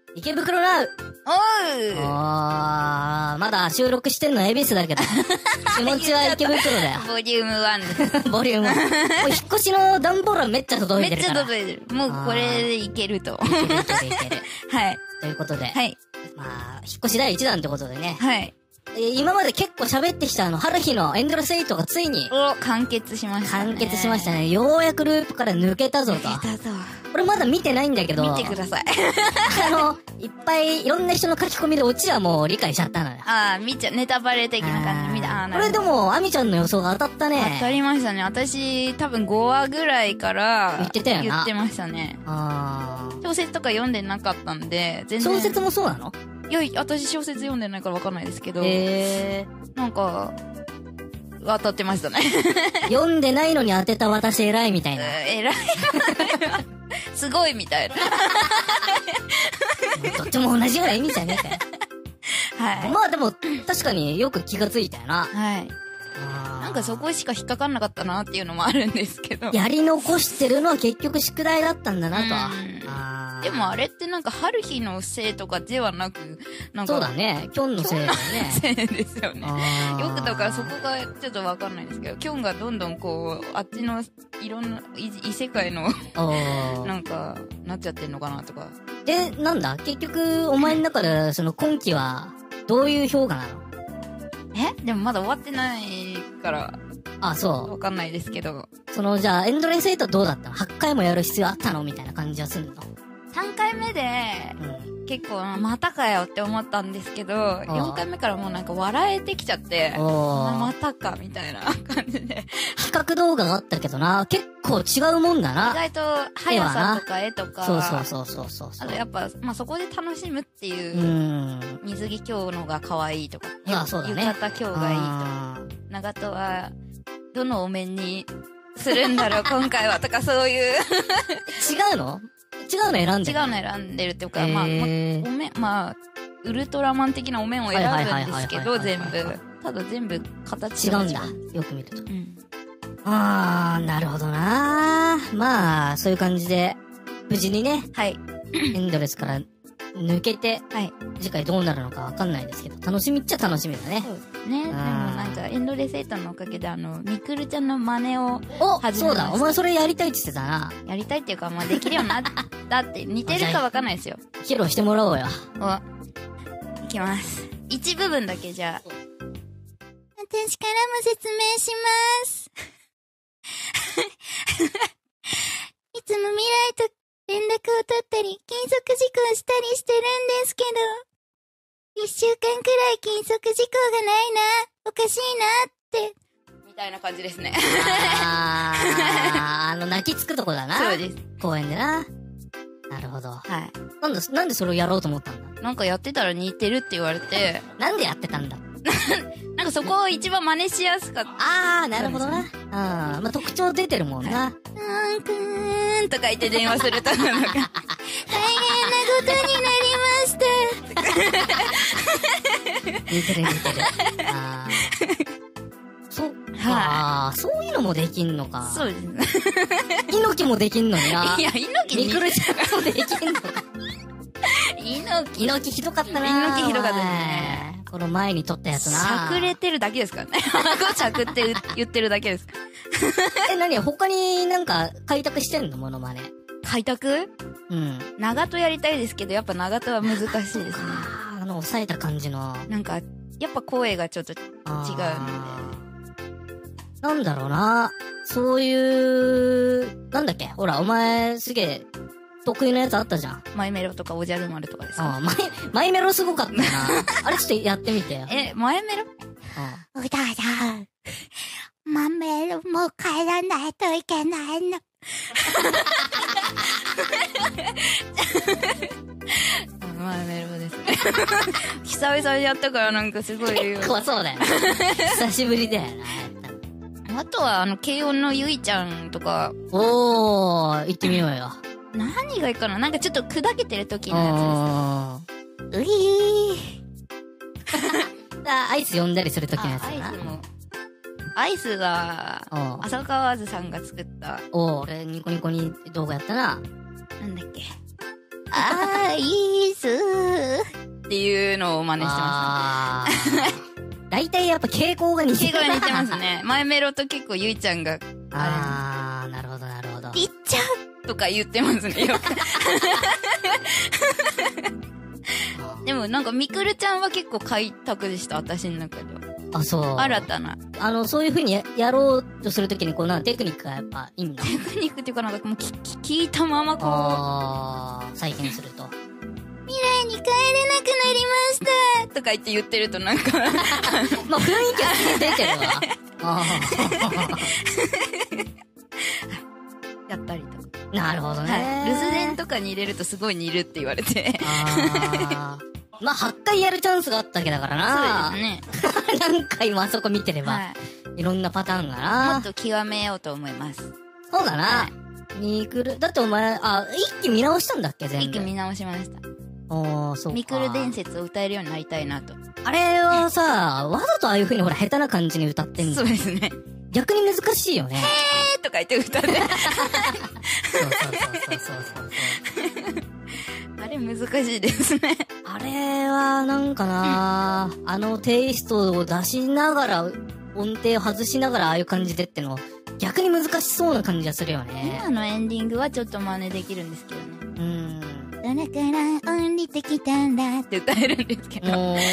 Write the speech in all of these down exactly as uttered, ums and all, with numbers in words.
池袋ナウ。 おーあー、まだ収録してんの恵比寿だけど。気持ちは池袋だよ。 ボリュームワンです。 ボリューム。もう引っ越しの段ボールはめっちゃ届いてるから。 めっちゃ届いてる。もうこれでいけると。 いけるいけるいける。 はい。 ということで。 はい。 まあ、引っ越し第一弾ってことでね。 はい。 えー、今まで結構喋ってきたあの、春日のエンドレスエイトがついに。 お、完結しましたね。 完結しましたね。ようやくループから抜けたぞと。 抜けたぞ。 これまだ見てないんだけど。 見てください。 あの、いっぱいいろんな人の書き込みでオチはもう理解しちゃったのよ。 ああ、見ちゃ、ネタバレ的な感じで見た。ああ、 これでも、アミちゃんの予想が当たったね。 当たりましたね。私、多分ごわぐらいから言ってたよな。 言ってましたね。 あ小説とか読んでなかったんで、全然。 小説もそうなの？ いや、私小説読んでないからわかんないですけど。 へー。なんか、当たってましたね。 読んでないのに当てた私偉いみたいな。 偉い。すごいみたいな。 どっちも同じような意味じゃねえかよ。 はい。 まあでも、確かによく気がついたよな。 はい。なんかそこしか引っかかんなかったなっていうのもあるんですけど。 やり残してるのは結局宿題だったんだなと。 あでもあれってなんか春日のせいとかではなく、なんか。 そうだね。キョンのせいだよね。 せいですよね。よくだからそこがちょっとわかんないんですけど、キョンがどんどんこう、あっちのいろんな異世界のなんか、なっちゃってんのかなとか。 で、なんだ結局、お前の中でその今期はどういう評価なの？ えでもまだ終わってないから。 あ、そう。 わかんないですけど。 その、じゃあ、エンドレスエイトどうだったの？ はち 回もやる必要あったのみたいな感じはするの？ さん 回目で、うん、結構、またかよって思ったんですけど、よんかいめからもうなんか笑えてきちゃって、またかみたいな感じで。 比較動画があったけどな、結構違うもんだな。 意外と、速さとか絵とか。 そうそうそうそうそう。 あとやっぱ、まあ、そこで楽しむっていう、うん、水着今日のが可愛いとか、 ああそうだね、 浴衣今日がいいとか、長門は、どのお面にするんだろう、今回はとかそういう。 違うの違うの選んでる違うの選んでるっていうか、まあ、ま、お面、まあ、ウルトラマン的なお面を選ぶんですけど、全部。ただ全部形違うんだ。よく見ると。うん、あー、なるほどなー。まあ、そういう感じで、無事にね、 はい。 エンドレスから抜けて、 はい。 次回どうなるのかわかんないですけど、楽しみっちゃ楽しみだね。 そうですね。でもなんか、エンドレスエイトのおかげで、あの、ミクルちゃんの真似を始めました。 そうだ、お前それやりたいって言ってたな。 やりたいっていうか、まあ、できるようになったって、似てるかわかんないですよ。 披露してもらおうよ。 お、いきます。一部分だけじゃあ。私からも説明します。いつも未来と連絡を取ったり、禁則事項したりしてるんですけど、一週間くらい禁則事項がないな、おかしいなって。みたいな感じですね。 あー、あの、泣きつくとこだな。 そうです。 公園でな。なるほど。 はい。 なんで、なんでそれをやろうと思ったんだ？ なんかやってたら似てるって言われて。 なんでやってたんだ？ なんかそこを一番真似しやすかった。 あー、なるほどな。うん。まあ、特徴出てるもんな。 はい、うーんくーんとか言って電話すると、なんか、大変なことになりました。 似てる似てる。あー。そっかー、そういうのもできんのか。 そうですね。 猪木もできんのにな。 いや、猪木に。ミクルちゃんもできんのか。 猪木。 猪木ひどかったな。 猪木ひどかったですね。 この前に撮ったやつな。 しゃくれてるだけですからね。顎しゃくって言ってるだけです。 え、何他になんか開拓してんのモノマネ。 開拓？ うん。 長門やりたいですけど、やっぱ長門は難しいですね。 あの、抑えた感じの。 なんか、やっぱ声がちょっと違うんで。 なんだろうな。そういう、なんだっけほら、お前、すげえ、得意なやつあったじゃん。 マイメロとかおじゃる丸とかですか？ ああ、マイ、マイメロすごかったな。あれちょっとやってみてよ。 え、マイメロ？ うん。 うだだ。マメロも帰らないといけないの。マイメロですね。久々にやったからなんかすごい。 結構そうだよね。久しぶりだよな。 あとは、あの、軽音のゆいちゃんとか。 おー、行ってみようよ。 何がいいかな？なんかちょっと砕けてる時のやつです。ういー。アイス呼んだりする時のやつだな。 アイスも。アイスが、浅川ずさんが作った。 おー、俺ニコニコに動画やったな。 なんだっけ。アイスっていうのを真似してますね。大体やっぱ傾向が似てる。 傾向が似てますね。前メロと結構ゆいちゃんが、 あー、なるほどなるほど。 いっちゃうとか言ってますね、よく。でもなんかみくるちゃんは結構開拓でした、私の中では。 あ、そう。 新たな。 あの、そういう風に や, やろうとするときに、こう、なんテクニックがやっぱいいんだ。 テクニックっていうかなんかもう聞聞いたままこう。 あー、再現すると。 未来に帰れなくなりましたとか言って言ってるとなんか。 まあ、雰囲気は出てるわ。あやったりとか。 なるほどね、 はい。留守電とかに入れるとすごい似るって言われて。 あー。まあ、はちかいやるチャンスがあったわけだからな。 そうですね。 何回もあそこ見てれば、はい、いろんなパターンがな。 もっと極めようと思います。 そうだな。はい、ミクル、だってお前、あ、一気見直したんだっけ全部。 一気見直しました。 おー、そうか。 ミクル伝説を歌えるようになりたいなと。 あれはさ、わざとああいう風にほら下手な感じに歌ってんの。 そうですね。 逆に難しいよね。 へーとか言って歌って。そうそうそうそうそうそう。 あれ難しいですね。 あれはなんかな、うん、あのテイストを出しながら、音程を外しながらああいう感じでっての逆に難しそうな感じがするよね。 今のエンディングはちょっと真似できるんですけどね。 うん。 空から降りてきたんだって歌えるんですけど。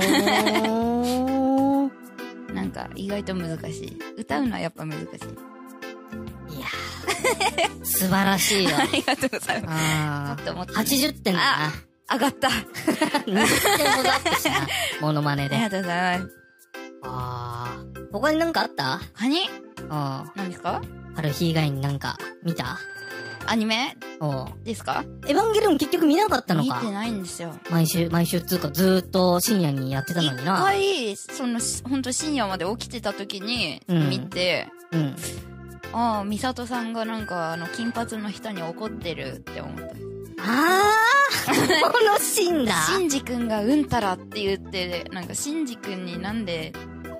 なんか意外と難しい。歌うのはやっぱ難しい。 いやー素晴らしいよ。 ありがとうございます。もっともっと、ね。 はちじゅってんだな。 上がった。にじゅってんほどアップしたな。モノマネで。 ありがとうございます。 あー。他になんかあった？ 他に？ うん。 何ですか？ 春日以外になんか見た？ アニメ？ おう。 ですか？ エヴァンゲリオン結局見なかったのか？ 見てないんですよ。 毎週、毎週つうかずーっと深夜にやってたのにな。 一回、その、ほんと深夜まで起きてた時に見て、うん。うん、ああ、ミサトさんがなんかあの、金髪の人に怒ってるって思った。 あーこのシーンだ。 シンジ君がうんたらって言って、なんかシンジ君になんで、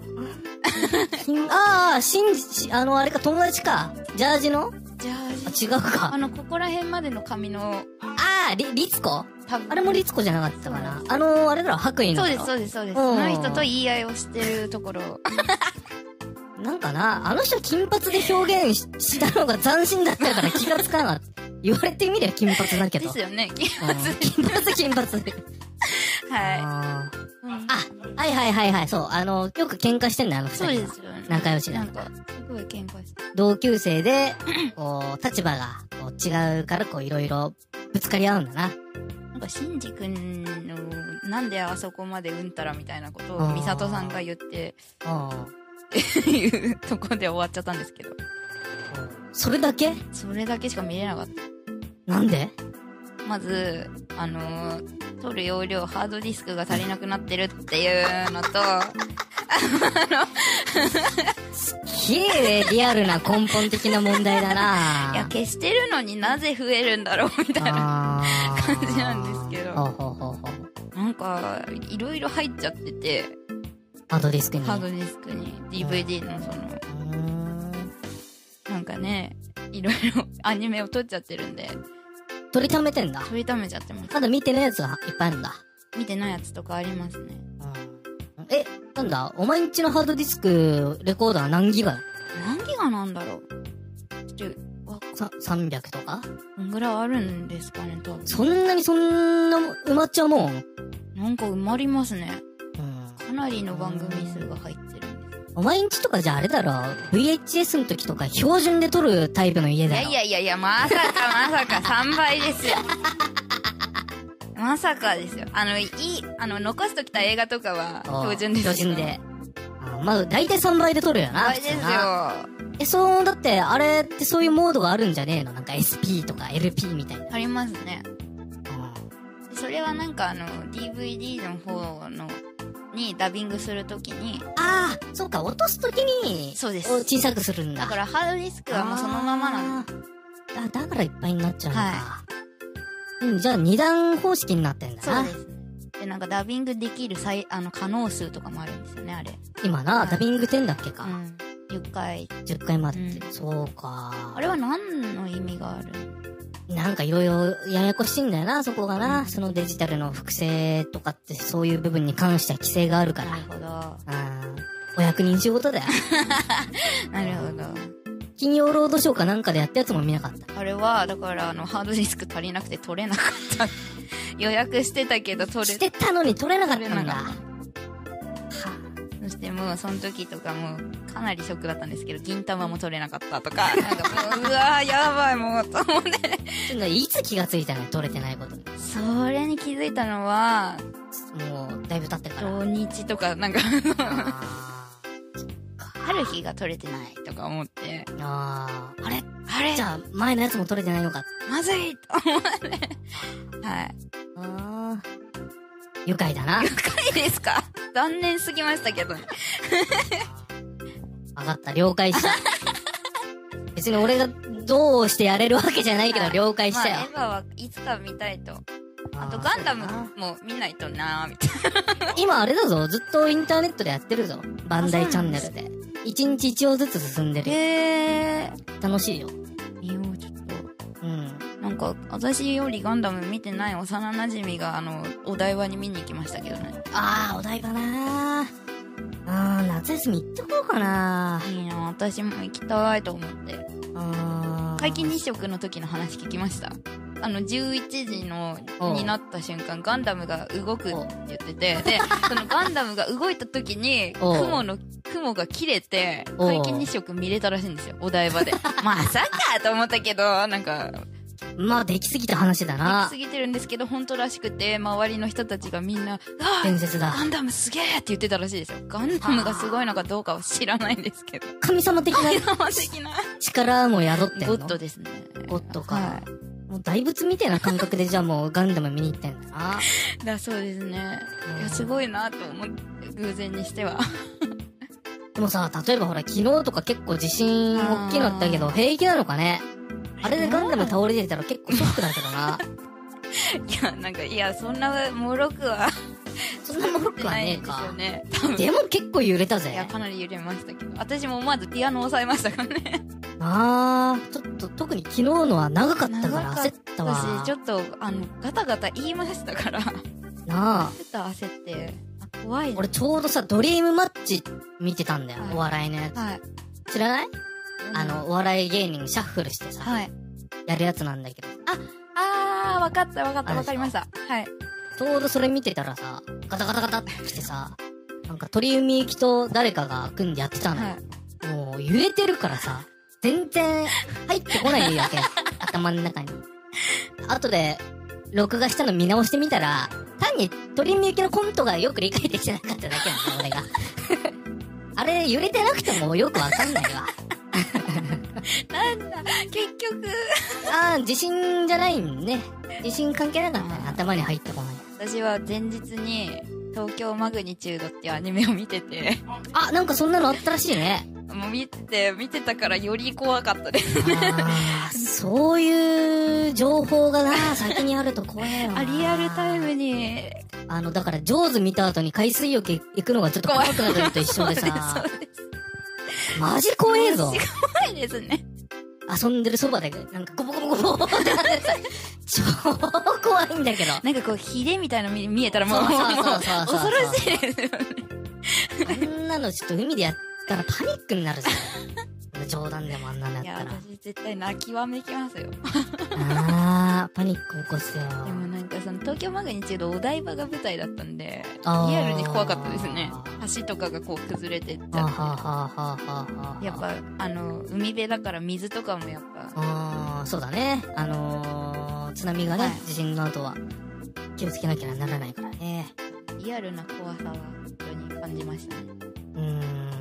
ああ、シンジ、あの、あれか、友達か。ジャージのジャージ。あ、違うか。 あの、ここら辺までの髪の。 ああ、リ、リツコあれもリツコじゃなかったかな。あの、あれだろ、白衣の。 そうです、そうです、そうです。その人と言い合いをしてるところ。 なんかな、あの人金髪で表現 し, したのが斬新だったから気がつかなかった。言われてみれば金髪だけど。 ですよね、金髪。 金髪、金髪。 はい。 あ、うん、あ、はいはいはいはい、そう。あの、よく喧嘩してんだよ、あの二人。 そうですよね。 仲良しだ。 なんか、すごい喧嘩して。 同級生で、こう、立場がこう違うから、こう、いろいろぶつかり合うんだな。 なんか、シンジ君の、なんであそこまでうんたらみたいなことを、ミサトさんが言って、っていうとこで終わっちゃったんですけど。 それだけ？ それだけしか見れなかった。 なんで？まず、あのー、取る容量、ハードディスクが足りなくなってるっていうのと、あの、 すっげえリアルな根本的な問題だな。 いや、消してるのになぜ増えるんだろうみたいな感じなんですけど。 ほうほうほうほう。 なんか、いろいろ入っちゃってて。 ハードディスクに。 ハードディスクに。ディーブイディー のその、なんかね、いろいろアニメを撮っちゃってるんで。 撮りためてんだ。 撮りためちゃってます。 まだ見てないやつがいっぱいあるんだ。 見てないやつとかありますね。 うん、え、なんだお前んちのハードディスク、レコーダー何ギガ？ 何ギガなんだろうちょっと、 さ、さんびゃくとかどんぐらいあるんですかね、多分。 そんなにそんな埋まっちゃうもん？ なんか埋まりますね。 うん。 かなりの番組数が入ってるんです。 お前んちとかじゃあれだろ ブイエイチエス の時とか標準で撮るタイプの家だろ。 いやいやいやいや、まさかまさかさんばいですよ。まさかですよ。あの、いい、あの、残しときた映画とかは標準ですよ。 標準で。あまあ、だいたいさんばいで撮るよな。 さんばいですよ。 え、そう、だって、あれってそういうモードがあるんじゃねえのなんか エスピー とか エルピー みたいな。 ありますね。うん。それはなんかあの、ディーブイディー の方の、にダビングするときに。 ああ、そうか、落とすときに。 そうです。 小さくするんだ。 だからハードディスクはもうそのままなの。 あ、だからいっぱいになっちゃうのか。 はい。 うん、じゃあ二段方式になってんだな。 そうです。で、なんかダビングできる最、あの、可能数とかもあるんですよね、あれ。 今な、はい、ダビングじゅうだっけか。 うん。じゅっかい。 じゅっかいまでって。うん、そうか。 あれは何の意味がある？ なんかいろいろややこしいんだよな、そこがな。そのデジタルの複製とかってそういう部分に関しては規制があるから。 なるほど。 うん。お役人仕事だよ。 なるほど。 金曜ロードショーかなんかでやったやつも見なかった。 あれは、だからあの、ハードディスク足りなくて取れなかった。予約してたけど取れしてたのに取れなかったんだ。 そしてもうその時とかもうかなりショックだったんですけど、銀玉も取れなかったとか、なんかもう、うわーやばいもう、と思って。 ちょっといつ気がついたの取れてないことに。 それに気づいたのは、 もう、だいぶ経ってから。 土日とか、なんかある日が取れてないとか思って。 ああ、あれあれじゃあ、前のやつも取れてないのか。 まずいと思って。はい。 ああ。愉快だな。 愉快ですか？残念すぎましたけどね。 わかった、了解した。別に俺がどうしてやれるわけじゃないけど、了解したよ。 まあ、エヴァはいつか見たいと。あと、ガンダムも見ないとなーみたいな。 今あれだぞ、ずっとインターネットでやってるぞ。バンダイチャンネルで。一日一話ずつ進んでるよ。 へー。 楽しいよ。 見よう、ちょっと。 うん。 なんか、私よりガンダム見てない幼馴染が、あの、お台場に見に行きましたけどね。 あー、お台場なー。あー、夏休み行ってこうかなー。 いいな、私も行きたいと思って。 あー。 皆既日食の時の話聞きました？あの、じゅういちじの、になった瞬間、ガンダムが動くって言ってて、で、そのガンダムが動いた時に、雲の、雲が切れて、皆既日食見れたらしいんですよ、お台場で。まさかと思ったけど、なんか、 まあ、できすぎた話だな。 できすぎてるんですけど、本当らしくて、周りの人たちがみんな、 伝説だ。 ガンダムすげーって言ってたらしいですよ。ガンダムがすごいのかどうかは知らないんですけど。 神様的な。 神様的な。 力も宿ってんの？ ゴッドですね。 ゴッドか。 はいもう大仏みたいな感覚でじゃあもうガンダム見に行ってんだな。 だそうですね。いや、すごいなと思って、偶然にしては。 でもさ、例えばほら昨日とか結構地震大きかったけど、平気なのかね？あれでガンダム倒れてたら結構ショックだけどな。 いや、なんか、いや、そんな、もろくは、 そんなもろくはねえか。 ね、 でも結構揺れたぜ。 いや、かなり揺れましたけど。私も思わずピアノを押さえましたからね。 あー、ちょっと特に昨日のは長かったから焦ったわ。 私、ちょっと、あの、ガタガタ言いましたから。 なあ。 ちょっと焦って、あ、怖い。 俺ちょうどさ、ドリームマッチ見てたんだよ。はい、お笑いのやつ。 はい。 知らない？うん、あの、お笑い芸人シャッフルしてさ。はい。やるやつなんだけど。 あ、あー、わかったわかったわかりました。はい。 ちょうどそれ見てたらさ、ガタガタガタって来てさ、なんか鳥海行きと誰かが組んでやってたのよ。はい、もう揺れてるからさ、全然入ってこないわけ。頭の中に。後で、録画したの見直してみたら、単に鳥海行きのコントがよく理解できてなかっただけなんだ、俺が。あれ、揺れてなくてもよくわかんないわ。 なんだ、結局。 ああ、地震じゃないんね。地震関係なかったね。頭に入ってこない。 私は前日に、東京マグニチュードっていうアニメを見てて。 あ、なんかそんなのあったらしいね。 もう見てて、見てたからより怖かったです。 ああ、そういう情報がな、先にあると怖いよな。 あ、リアルタイムに。 あの、だから、ジョーズ見た後に海水浴行くのがちょっと怖くなるのと一緒でさ。 そうです。そうですマジ怖えぞ。 マジ怖いですね。 遊んでるそばで、なんかゴボゴボゴボってなってさ、超怖いんだけど。 なんかこう、ヒレみたいなの見えたらもう、 そうそうそうそう恐ろしいですよね。 あんなのちょっと海でやったらパニックになるじゃん。冗談でもあんなのやったら。いや、 私絶対泣きわめきますよ。 あー、パニック起こすよ。 でもなんかその東京マグニチュードお台場が舞台だったんで、リアルに怖かったですね。橋とかがこう崩れてっちゃって。やっぱ、あの、海辺だから水とかもやっぱ。 あー、そうだね。あのー、津波がね、はい、地震の後は気をつけなきゃならないからね。 リアルな怖さは本当に感じましたね。 うーん。